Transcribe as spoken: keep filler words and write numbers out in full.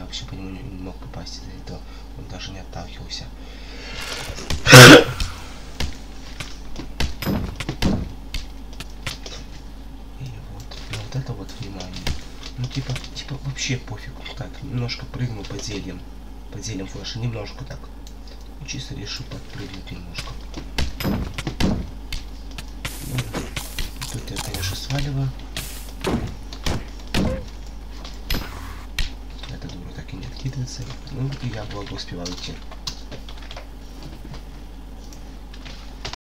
вообще по нему не мог попасть, из-за этого он даже не отталкивался. И вот, и вот это вот внимание. Ну типа, типа вообще пофиг. Так, немножко прыгну под зельем. Под зельем флеша, немножко так. Чисто решил подпрыгнуть немножко. Ну, тут я, конечно, сваливаю. Эта дура так и не откидывается. Ну и я благо успеваю идти.